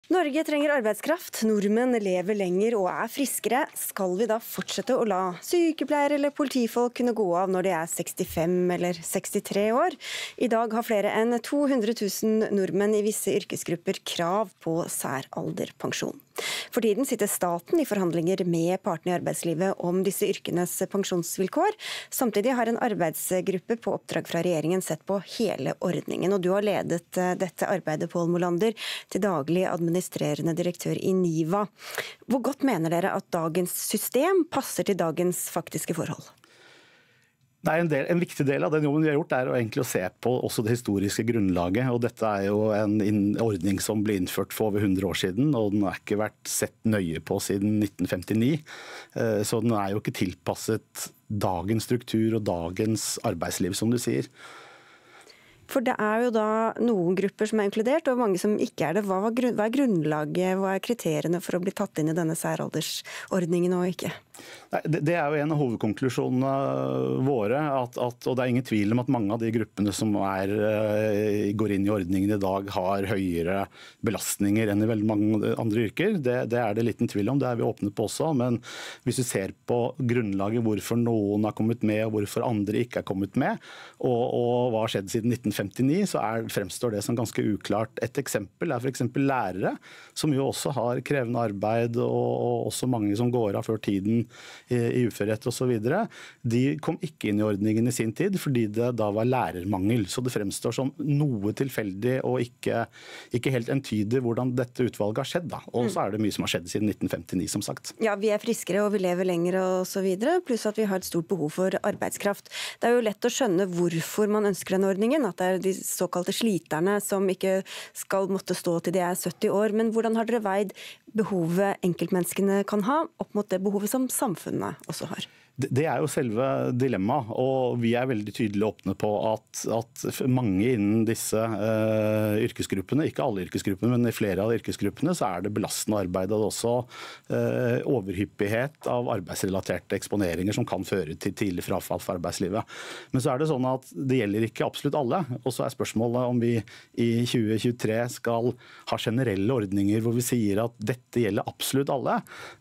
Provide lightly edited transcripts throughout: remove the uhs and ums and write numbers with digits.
Norge trenger arbeidskraft, nordmenn lever lenger og er friskere. Skal vi da fortsette å la sykepleiere eller politifolk kunne gå av når de er 65 eller 63 år? I dag har flere enn 200 000 nordmenn i visse yrkesgrupper krav på særalderpensjon. For tiden sitter staten i forhandlinger med partene i arbeidslivet om disse yrkenes pensjonsvilkår. Samtidig har en arbeidsgruppe på oppdrag fra regjeringen sett på hele ordningen. Og du har ledet dette arbeidet, Pål Molander, til daglig administrerende direktør i NIVA. Hvor godt mener dere at dagens system passer til dagens faktiske forhold? En viktig del av den jobben vi har gjort er å se på også det historiske grunnlaget. Og dette er jo en ordning som ble innført for over 100 år siden, og den har ikke vært sett nøye på siden 1959. Så den er jo ikke tilpasset dagens struktur og dagens arbeidsliv, som du sier. For det er jo da noen grupper som er inkludert, og mange som ikke er det. Hva er grunnlaget, hva er kriteriene for å bli tatt inn i denne særaldersordningen og ikke? Det er jo en av hovedkonklusjonene våre, og det er ingen tvil om at mange av de gruppene som går inn i ordningen i dag har høyere belastninger enn i veldig mange andre yrker. Det er det liten tvil om, det er vi åpne på også, men hvis du ser på grunnlaget hvorfor noen har kommet med og hvorfor andre ikke har kommet med, og hva har skjedd siden 1959, så fremstår det som ganske uklart. Et eksempel er for eksempel lærere, som jo også har krevende arbeid, og også mange som går av før tiden i uførhet og så videre. De kom ikke inn i ordningen i sin tid, fordi det da var lærermangel. Så det fremstår som noe tilfeldig og ikke helt entydig hvordan dette utvalget har skjedd. Da. Og så er det mye som har skjedd siden 1959, som sagt. Ja, vi er friskere og vi lever lenger og så videre, pluss at vi har et stort behov for arbeidskraft. Det er jo lett å skjønne hvorfor man ønsker denne ordningen, at det er de såkalte sliterne som ikke skal måtte stå til de er 70 år. Men hvordan har dere veid behovet enkeltmenneskene kan ha opp mot det behovet som samfunnet også har? Det er jo selve dilemmaet, og vi er veldig tydelig åpne på at mange innen disse yrkesgruppene, ikke alle yrkesgruppene, men i flere av yrkesgruppene, så er det belastende arbeid, og også overhyppighet av arbeidsrelaterte eksponeringer som kan føre til tidlig frafall for arbeidslivet. Men så er det sånn at det gjelder ikke absolutt alle, og så er spørsmålet om vi i 2023 skal ha generelle ordninger hvor vi sier at dette gjelder absolutt alle.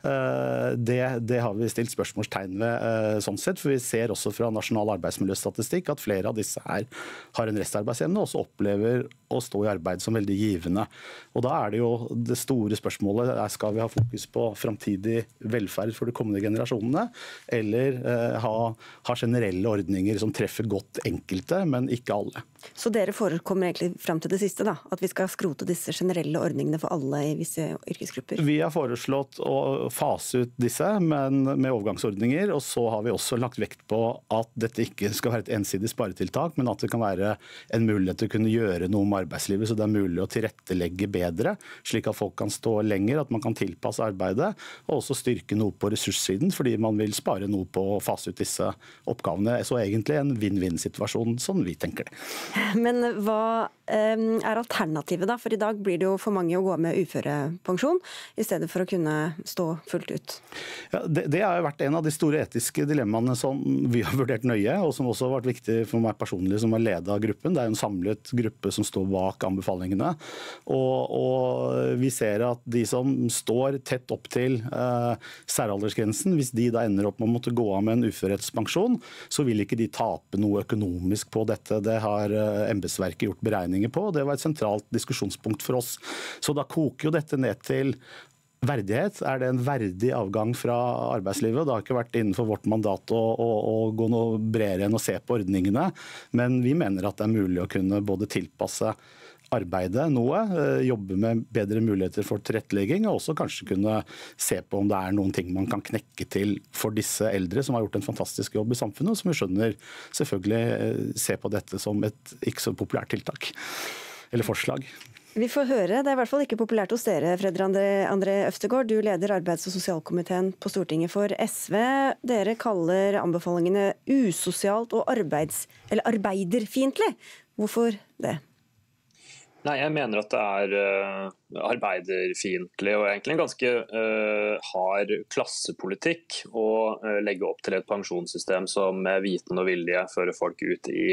Det har vi stilt spørsmålstegn ved sånn sett, for vi ser også fra nasjonal arbeidsmiljøstatistikk at flere av disse her har en restarbeidsevne og også opplever å stå i arbeid som veldig givende. Og da er det jo det store spørsmålet, skal vi ha fokus på framtidig velferd for de kommende generasjonene, eller ha generelle ordninger som treffer godt enkelte, men ikke alle. Så dere kommer egentlig frem til det siste da, at vi skal skrote disse generelle ordningene for alle i visse yrkesgrupper? Vi har foreslått å fase ut disse, men med overgangsordninger, og så har vi også lagt vekt på at dette ikke skal være et ensidig sparetiltak, men at det kan være en mulighet til å kunne gjøre noe med arbeidslivet, så det er mulig å tilrettelegge bedre, slik at folk kan stå lenger, at man kan tilpasse arbeidet, og også styrke noe på ressurssiden, fordi man vil spare noe på å fase ut disse oppgavene. Så egentlig en win-win-situasjon, sånn vi tenker det. Men hva er alternativet da? For i dag blir det jo for mange å gå med uførepensjon, i stedet for å kunne stå fullt ut. Ja, det har jo vært en av de store etiske dilemmaene som vi har vurdert nøye, og som også har vært viktig for meg personlig som har ledet av gruppen. Det er jo en samlet gruppe som står bak anbefalingene. Og vi ser at de som står tett opp til særaldersgrensen, hvis de da ender opp med å måtte gå av med en uførhetspensjon, så vil ikke de tape noe økonomisk på dette. Det har embetsverket gjort beregninger på, og det var et sentralt diskusjonspunkt for oss. Så da koker jo dette ned til verdighet. Er det en verdig avgang fra arbeidslivet? Det har ikke vært innenfor vårt mandat å gå noe bredere enn å se på ordningene, men vi mener at det er mulig å kunne både tilpasse arbeidet noe, jobbe med bedre muligheter for tilrettelegging, og også kanskje kunne se på om det er noen ting man kan knekke til for disse eldre som har gjort en fantastisk jobb i samfunnet, og som vi skjønner selvfølgelig se på dette som et ikke så populært tiltak eller forslag. Vi får høre. Det er i hvert fall ikke populært hos dere, Fredrik André Øvstegård. Du leder arbeids- og sosialkomiteen på Stortinget for SV. Dere kaller anbefalingene usosialt og arbeiderfiendtlig. Hvorfor det? Nei, jeg mener at det arbeiderfiendtlig og egentlig en ganske hard klassepolitikk å legge opp til et pensjonssystem som med viten og vilje fører folk ut i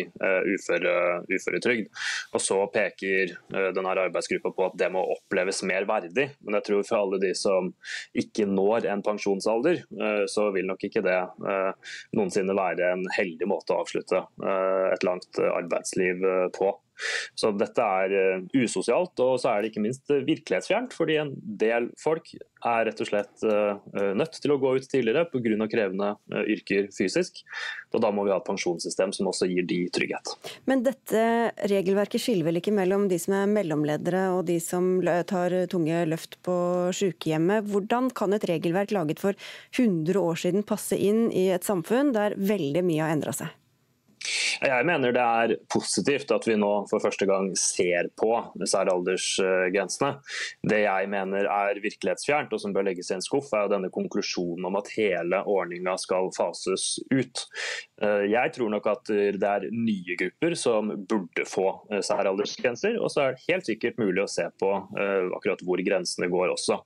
uføretrygd. Og så peker denne arbeidsgruppa på at det må oppleves mer verdig. Men jeg tror for alle de som ikke når en pensjonsalder, så vil nok ikke det noensinne være en heldig måte å avslutte et langt arbeidsliv på. Så dette usosialt, og så det ikke minst virkelighetsfjernt, fordi en del folk rett og slett nødt til å gå ut tidligere på grunn av krevende yrker fysisk. Og da må vi ha et pensjonssystem som også gir de trygghet. Men dette regelverket skiller vel ikke mellom de som mellomledere og de som tar tunge løft på sykehjemmet. Hvordan kan et regelverk laget for 100 år siden passe inn i et samfunn der veldig mye har endret seg? Jeg mener det positivt at vi nå for første gang ser på særaldersgrensene. Det jeg mener virkelighetsfjernt og som bør legges i en skuff, denne konklusjonen om at hele ordningen skal fases ut. Jeg tror nok at det nye grupper som burde få særaldersgrenser, og så det helt sikkert mulig å se på akkurat hvor grensene går også.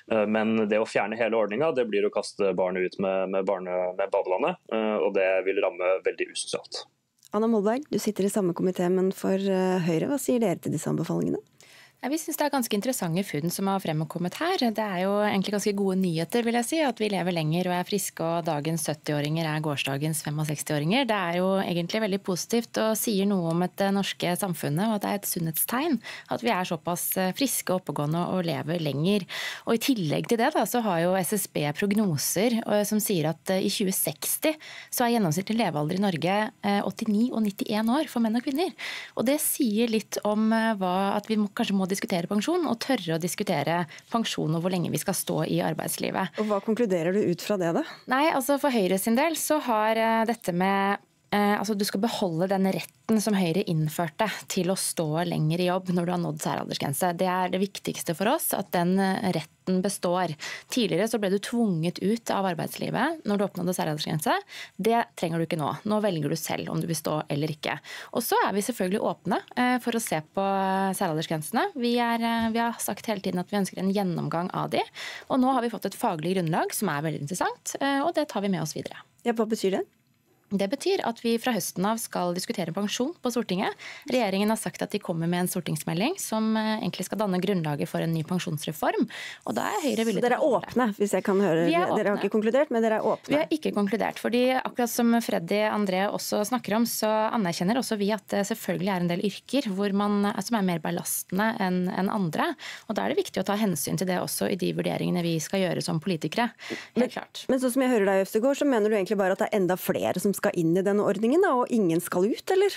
Men det å fjerne hele ordningen, det blir å kaste barnet ut med badevannet, og det vil ramme veldig usosialt. Anna Molberg, du sitter i samme komité, men for Høyre, hva sier dere til disse anbefalingene? Vi synes det ganske interessante funn som har fremkommet her. Det jo egentlig ganske gode nyheter, vil jeg si, at vi lever lenger og friske, og dagens 70-åringer gårsdagens 65-åringer. Det jo egentlig veldig positivt og sier noe om det norske samfunnet, og at det et sunnhetstegn at vi såpass friske og oppegående og lever lenger. Og i tillegg til det så har jo SSB prognoser som sier at i 2060 så gjennomsnittlig levealder i Norge 89 og 91 år for menn og kvinner. Og det sier litt om at vi kanskje må diskutere pensjon, og tørre å diskutere pensjon og hvor lenge vi skal stå i arbeidslivet. Og hva konkluderer du ut fra det da? Nei, altså for Høyre sin del så har dette med du skal beholde den retten som Høyre innførte til å stå lenger i jobb når du har nådd særaldersgrense. Det det viktigste for oss, at den retten består. Tidligere så ble du tvunget ut av arbeidslivet når du oppnådde særaldersgrense. Det trenger du ikke nå. Nå velger du selv om du vil stå eller ikke. Og så vi selvfølgelig åpne for å se på særaldersgrensene. Vi har sagt hele tiden at vi ønsker en gjennomgang av de, og nå har vi fått et faglig grunnlag som veldig interessant, og det tar vi med oss videre. Ja, hva betyr det? Det betyr at vi fra høsten av skal diskutere pensjon på Stortinget. Regjeringen har sagt at de kommer med en stortingsmelding som egentlig skal danne grunnlaget for en ny pensjonsreform. Og da Høyre villig til å... Dere åpne, hvis jeg kan høre. Dere har ikke konkludert, men dere åpne. Vi har ikke konkludert, fordi akkurat som Freddy André også snakker om, så anerkjenner også vi at det selvfølgelig en del yrker som mer belastende enn andre. Og da det viktig å ta hensyn til det også i de vurderingene vi skal gjøre som politikere. Helt klart. Men sånn som jeg hører deg, Øvstegård, så mener du egentlig bare at det enda flere som skal inn i denne ordningen, og ingen skal ut, eller?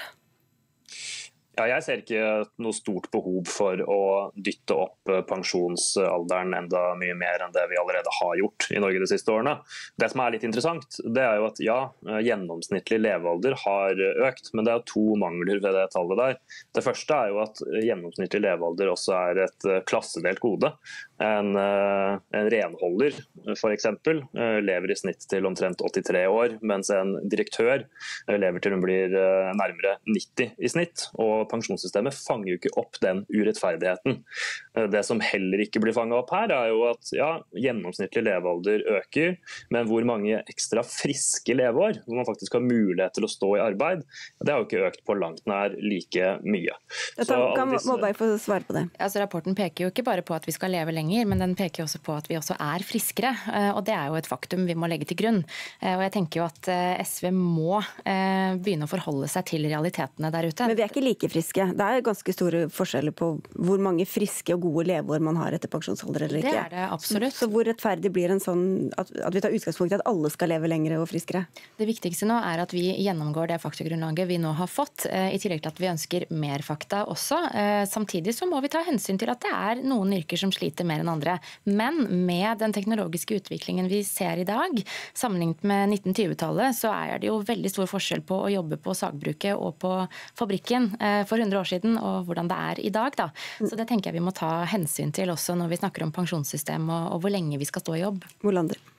Ja, jeg ser ikke noe stort behov for å dytte opp pensjonsalderen enda mye mer enn det vi allerede har gjort i Norge de siste årene. Det som litt interessant, det jo at gjennomsnittlig levealder har økt, men det to mangler ved det tallet der. Det første jo at gjennomsnittlig levealder også et klassedelt gode. En renholder for eksempel lever i snitt til omtrent 83 år, mens en direktør lever til hun blir nærmere 90 i snitt, og pensjonssystemet fanger jo ikke opp den urettferdigheten. Det som heller ikke blir fanget opp her jo at gjennomsnittlig levealder øker, men hvor mange ekstra friske leveår, hvor man faktisk har mulighet til å stå i arbeid, det har jo ikke økt på langt nær like mye. Må bare få svare på det. Altså, rapporten peker jo ikke bare på at vi skal leve lenger, men den peker også på at vi også friskere, og det jo et faktum vi må legge til grunn. Og jeg tenker jo at SV må begynne å forholde seg til realitetene der ute. Men vi ikke like friske. Det ganske store forskjeller på hvor mange friske og gode leveår man har etter pensjonsalder eller ikke. Det det absolutt. Så hvor rettferdig blir en sånn at vi tar utgangspunkt i at alle skal leve lengre og friskere? Det viktigste nå at vi gjennomgår det faktagrunnlaget vi nå har fått, i tillegg til at vi ønsker mer fakta også. Samtidig så må vi ta hensyn til at det noen yrker som sliter mer enn andre. Men med den teknologiske utviklingen vi ser i dag, sammenlignet med 1920-tallet, så det jo veldig stor forskjell på å jobbe på sagbruket og på fabrikken for 100 år siden, og hvordan det i dag. Da. Så det tenker jeg vi må ta hensyn til også når vi snakker om pensjonssystem og hvor lenge vi skal stå i jobb. Molander.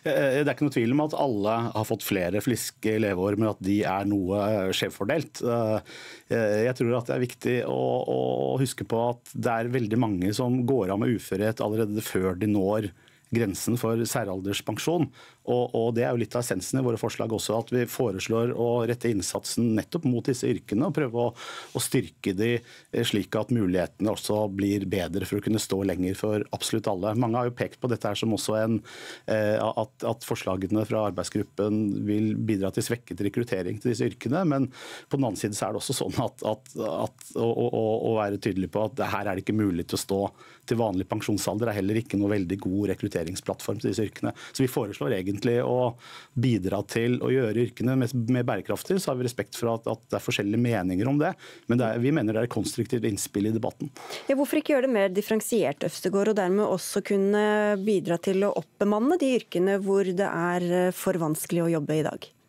Det er ikke noe tvil om at alle har fått flere friske leveår, men at de er noe skjevfordelt. Jeg tror at det er viktig å huske på at det er veldig mange som går av med uførhet allerede før de når grensen for særalderspensjon. Og det er jo litt av essensen i våre forslag også, at vi foreslår å rette innsatsen nettopp mot disse yrkene og prøve å styrke de slik at mulighetene også blir bedre for å kunne stå lenger for absolutt alle. Mange har jo pekt på dette her som også at forslagene fra arbeidsgruppen vil bidra til svekket rekruttering til disse yrkene, men på den annen side så er det også sånn at å være tydelig på at her er det ikke mulig til å stå til vanlig pensjonsalder, er heller ikke noe veldig god rekrutteringsplattform til disse yrkene. Så vi foreslår egentlig å bidra til å gjøre yrkene mer bærekraftige, så har vi respekt for at det er forskjellige meninger om det, men vi mener det er et konstruktivt innspill i debatten. Ja, hvorfor ikke gjøre det mer differensiert, Øvstegård, og dermed også kunne bidra til å oppbemanne de yrkene hvor det er for vanskelig å jobbe i dag?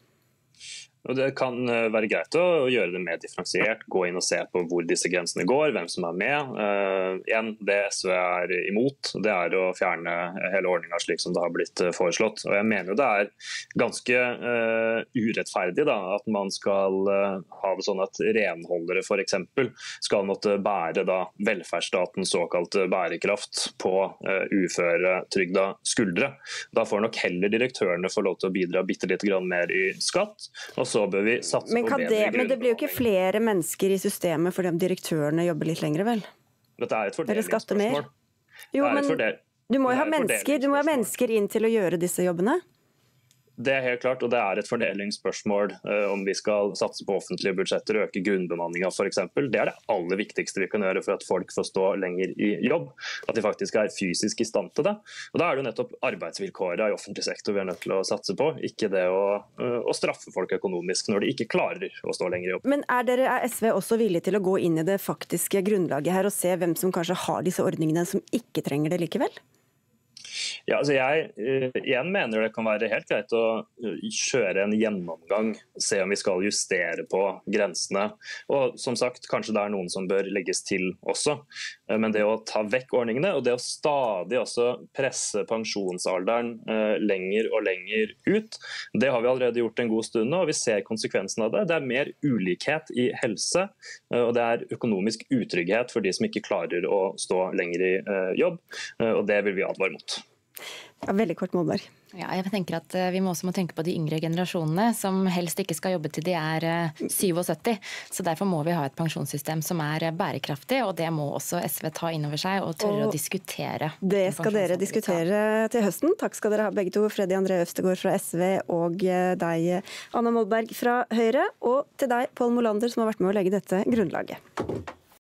Og det kan være greit å gjøre det mer differensiert, gå inn og se på hvor disse grensene går, hvem som er med. Igjen, det SV er imot, det er å fjerne hele ordningen slik som det har blitt foreslått. Og jeg mener jo det er ganske urettferdig da, at man skal ha det sånn at renholdere for eksempel skal måtte bære da velferdsstatens såkalte bærekraft på uføretrygda skuldre. Da får nok heller direktørene få lov til å bidra bitte litt grann mer i skatt, og så bør vi satse på bedre grunnbemanning. Men det blir jo ikke flere mennesker i systemet fordi om direktørene jobber litt lenger, vel? Dette er et fordelingsspørsmål. Jo, men du må jo ha mennesker inn til å gjøre disse jobbene? Det er helt klart, og det er et fordelingsspørsmål om vi skal satse på offentlige budsjetter og øke grunnbemanninga f.eks. Det er det aller viktigste vi kan gjøre for at folk får stå lenger i jobb. At de faktisk er fysisk i stand til det. Og da er det jo nettopp arbeidsvilkårene i offentlig sektor vi er nødt til å satse på, ikke det å straffe folk økonomisk når de ikke klarer å stå lenger i jobb. Men er SV også villig til å gå inn i det faktiske grunnlaget her og se hvem som kanskje har disse ordningene som ikke trenger det likevel? Ja, altså jeg igjen mener det kan være helt greit å kjøre en gjennomgang, se om vi skal justere på grensene. Og som sagt, kanskje det er noen som bør legges til også. Men det å ta vekk ordningene, og det å stadig også presse pensjonsalderen lenger og lenger ut, det har vi allerede gjort en god stund nå, og vi ser konsekvensen av det. Det er mer ulikhet i helse, og det er økonomisk utrygghet for de som ikke klarer å stå lenger i jobb, og det vil vi advare mot. Ja, veldig kort, Molberg. Ja, jeg tenker at vi også må tenke på de yngre generasjonene som helst ikke skal jobbe til de er 77. Så derfor må vi ha et pensjonssystem som er bærekraftig, og det må også SV ta inn over seg og tørre å diskutere. Det skal dere diskutere til høsten. Takk skal dere ha begge to, Freddy André Øvstegård fra SV og deg, Anna Molberg fra Høyre, og til deg, Pål Molander, som har vært med å legge dette grunnlaget.